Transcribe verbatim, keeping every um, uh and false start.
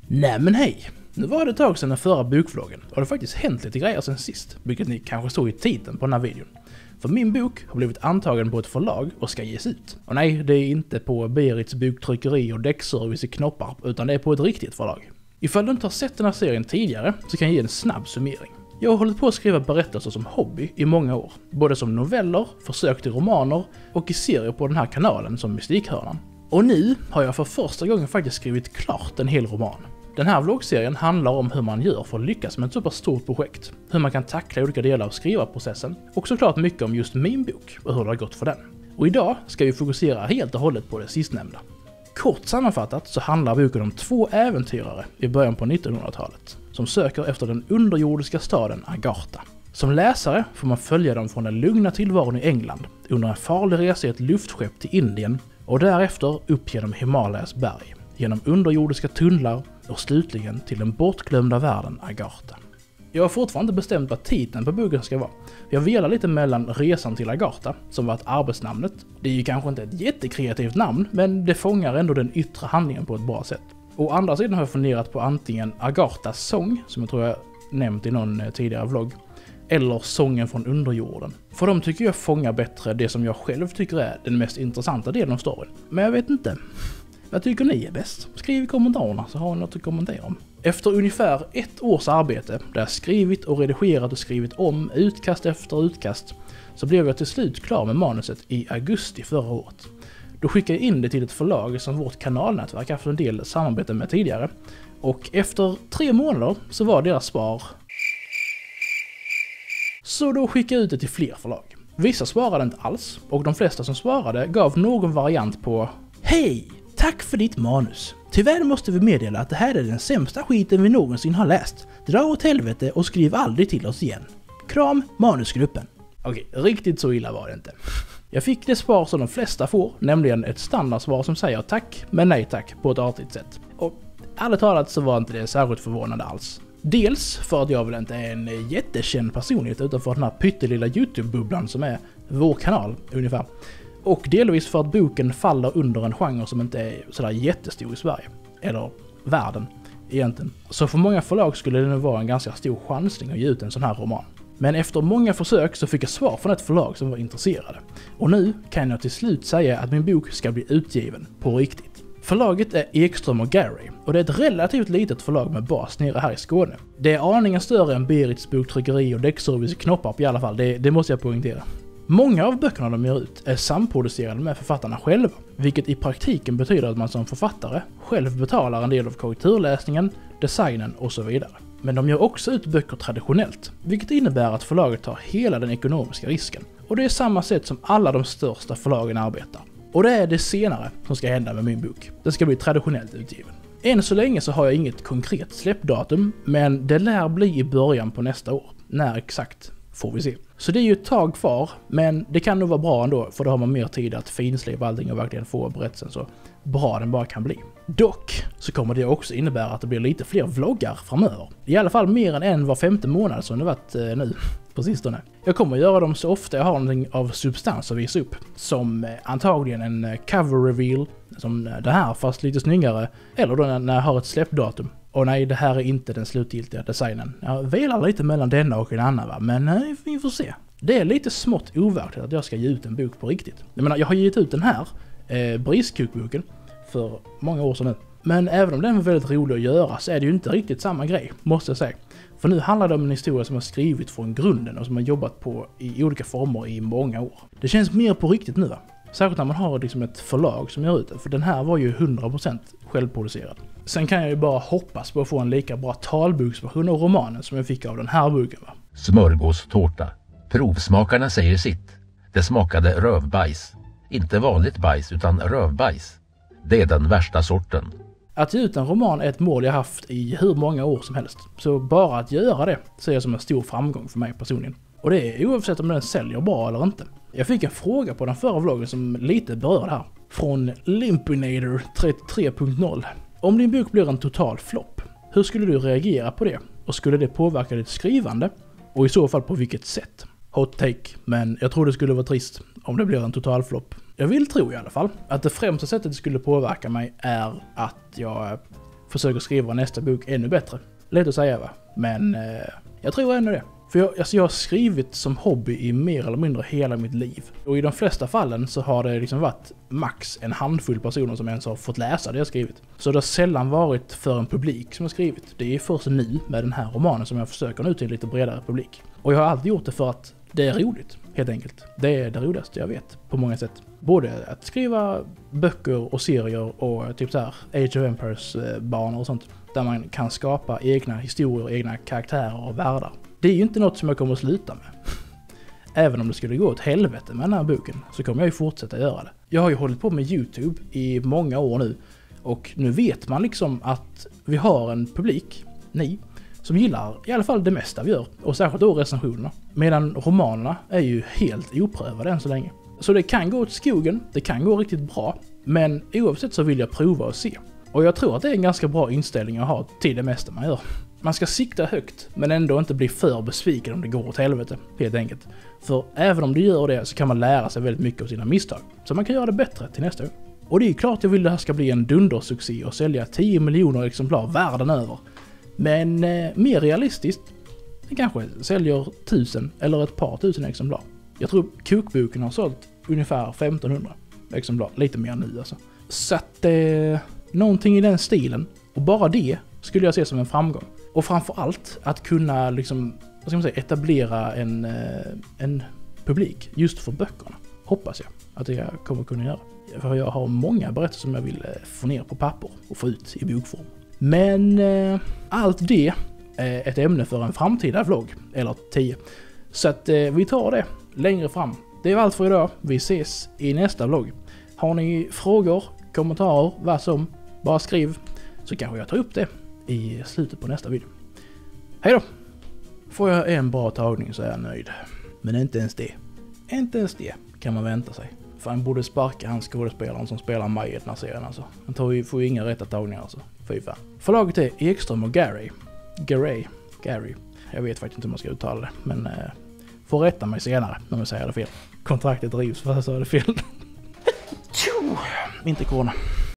Nej men hej! Nu var det ett tag sedan den förra bokvloggen och det har faktiskt hänt lite grejer sen sist, vilket ni kanske såg i titeln på den här videon. För min bok har blivit antagen på ett förlag och ska ges ut. Och nej, det är inte på Berits boktryckeri och däckservice i Knoppar, utan det är på ett riktigt förlag. Ifall du inte har sett den här serien tidigare så kan jag ge en snabb summering. Jag har hållit på att skriva berättelser som hobby i många år, både som noveller, försök till romaner och i serier på den här kanalen som Mystikhörnan. Och nu har jag för första gången faktiskt skrivit klart en hel roman. Den här vloggserien handlar om hur man gör för att lyckas med ett så pass stort projekt, hur man kan tackla olika delar av skrivarprocessen och såklart mycket om just min bok och hur det har gått för den. Och idag ska vi fokusera helt och hållet på det sistnämnda. Kort sammanfattat så handlar boken om två äventyrare i början på nittonhundratalet som söker efter den underjordiska staden Agartha. Som läsare får man följa dem från den lugna tillvaron i England under en farlig resa i ett luftskepp till Indien och därefter upp genom Himalayas berg, genom underjordiska tunnlar och slutligen till den bortglömda världen Agartha. Jag har fortfarande inte bestämt vad titeln på boken ska vara. Jag velar lite mellan Resan till Agartha, som var ett arbetsnamnet. Det är ju kanske inte ett jättekreativt namn, men det fångar ändå den yttre handlingen på ett bra sätt. Å andra sidan har jag funderat på antingen Agarthas sång, som jag tror jag nämnt i någon tidigare vlogg, eller sången från underjorden. För de tycker jag fångar bättre det som jag själv tycker är den mest intressanta delen av storyn. Men jag vet inte. Vad tycker ni är bäst? Skriv i kommentarerna så har ni något att kommentera om. Efter ungefär ett års arbete där jag skrivit och redigerat och skrivit om utkast efter utkast så blev jag till slut klar med manuset i augusti förra året. Då skickade jag in det till ett förlag som vårt kanalnätverk haft en del samarbete med tidigare och efter tre månader så var deras svar. Så då skickade jag ut det till fler förlag. Vissa svarade inte alls och de flesta som svarade gav någon variant på hej! Tack för ditt manus. Tyvärr måste vi meddela att det här är den sämsta skiten vi någonsin har läst. Dra åt helvete och skriv aldrig till oss igen. Kram, manusgruppen. Okej, riktigt så illa var det inte. Jag fick det svar som de flesta får, nämligen ett standardsvar som säger tack, men nej tack på ett artigt sätt. Och ärligt talat så var inte det särskilt förvånande alls. Dels för att jag väl inte är en jättekänd personlighet utanför den här pyttelilla YouTube-bubblan som är vår kanal ungefär. Och delvis för att boken faller under en genre som inte är sådär jättestor i Sverige. Eller världen egentligen. Så för många förlag skulle det nog vara en ganska stor chansning att ge ut en sån här roman. Men efter många försök så fick jag svar från ett förlag som var intresserade. Och nu kan jag till slut säga att min bok ska bli utgiven på riktigt. Förlaget är Ekström och Gary och det är ett relativt litet förlag med bas nere här i Skåne. Det är aningen större än Berits boktryckeri och däckservice i Knoppar i alla fall, det, det måste jag poängtera. Många av böckerna de gör ut är samproducerade med författarna själva, vilket i praktiken betyder att man som författare själv betalar en del av korrekturläsningen, designen och så vidare. Men de gör också ut böcker traditionellt, vilket innebär att förlaget tar hela den ekonomiska risken. Och det är samma sätt som alla de största förlagen arbetar. Och det är det senare som ska hända med min bok. Den ska bli traditionellt utgiven. Än så länge så har jag inget konkret släppdatum, men det lär bli i början på nästa år. När exakt får vi se. Så det är ju ett tag kvar, men det kan nog vara bra ändå, för då har man mer tid att finslipa allting och verkligen få berättelsen så bra den bara kan bli. Dock så kommer det också innebära att det blir lite fler vloggar framöver. I alla fall mer än en var femte månad som det varit eh, nu på sistone. Jag kommer att göra dem så ofta jag har någonting av substans att visa upp. Som eh, antagligen en eh, cover reveal, som eh, det här fast lite snyggare, eller då när, när jag har ett släppdatum. Och nej, det här är inte den slutgiltiga designen. Jag velar lite mellan denna och en annan va, men nej, vi får se. Det är lite smått overkligt att jag ska ge ut en bok på riktigt. Jag menar, jag har gett ut den här, eh, Briskukboken, för många år sedan nu. Men även om den var väldigt rolig att göra så är det ju inte riktigt samma grej, måste jag säga. För nu handlar det om en historia som jag skrivit från grunden och som jag jobbat på i olika former i många år. Det känns mer på riktigt nu va? Särskilt när man har liksom ett förlag som gör ut det, för den här var ju hundra procent självproducerad. Sen kan jag ju bara hoppas på att få en lika bra talboksversion av romanen som jag fick av den här boken va? Smörgåstårta. Provsmakarna säger sitt. Det smakade rövbajs. Inte vanligt bajs utan rövbajs. Det är den värsta sorten. Att ge ut en roman är ett mål jag haft i hur många år som helst. Så bara att göra det ser jag som en stor framgång för mig personligen. Och det är oavsett om den säljer bra eller inte. Jag fick en fråga på den förra vloggen som lite berör det här. Från Limpinator trettiotre punkt noll. Om din bok blir en total flopp, hur skulle du reagera på det? Och skulle det påverka ditt skrivande? Och i så fall på vilket sätt? Hot take, men jag tror det skulle vara trist om det blir en total flopp. Jag vill tro i alla fall att det främsta sättet det skulle påverka mig är att jag försöker skriva nästa bok ännu bättre. Lätt att säga va? Men eh, jag tror ändå det. För jag, alltså jag har skrivit som hobby i mer eller mindre hela mitt liv. Och i de flesta fallen så har det liksom varit max en handfull personer som ens har fått läsa det jag skrivit. Så det har sällan varit för en publik som har skrivit. Det är först nu med den här romanen som jag försöker nå till en lite bredare publik. Och jag har alltid gjort det för att det är roligt, helt enkelt. Det är det roligaste jag vet, på många sätt. Både att skriva böcker och serier och typ så här Age of Empires-banor och sånt. Där man kan skapa egna historier, egna karaktärer och världar. Det är ju inte något som jag kommer att sluta med. Även om det skulle gå åt helvete med den här boken så kommer jag ju fortsätta göra det. Jag har ju hållit på med YouTube i många år nu. Och nu vet man liksom att vi har en publik, ni, som gillar i alla fall det mesta vi gör. Och särskilt då recensionerna. Medan romanerna är ju helt oprövade än så länge. Så det kan gå åt skogen, det kan gå riktigt bra. Men oavsett så vill jag prova och se. Och jag tror att det är en ganska bra inställning att ha till det mesta man gör. Man ska sikta högt men ändå inte bli för besviken om det går åt helvete, helt enkelt. För även om du gör det så kan man lära sig väldigt mycket av sina misstag. Så man kan göra det bättre till nästa gång. Och det är ju klart jag vill att det här ska bli en dundersuccé och sälja tio miljoner exemplar världen över. Men eh, mer realistiskt, det kanske säljer tusen eller ett par tusen exemplar. Jag tror kokboken har sålt ungefär femtonhundra exemplar, lite mer nu alltså. Så att eh, någonting i den stilen, och bara det skulle jag se som en framgång. Och framförallt att kunna liksom, vad ska man säga, etablera en, en publik just för böckerna. Hoppas jag att jag kommer kunna göra. För jag har många berättelser som jag vill få ner på papper och få ut i bokform. Men eh, allt det är ett ämne för en framtida vlogg, eller tio. Så att eh, vi tar det längre fram. Det är allt för idag. Vi ses i nästa vlogg. Har ni frågor, kommentarer, vad som, bara skriv. Så kanske jag tar upp det i slutet på nästa video. Hej då! Får jag en bra tagning så är jag nöjd. Men inte ens det. Inte ens det kan man vänta sig. För han borde sparka hans skådespelaren som spelar Maj i den här serien alltså. Han tar ju, får ju inga rätta tagningar alltså. Fy fan. Förlaget är Ekström och Gary. Gary. Gary. Jag vet faktiskt inte hur man ska uttala det. Men eh, får rätta mig senare om jag säger det fel. Kontraktet drivs för att jag sa det fel. Inte corona.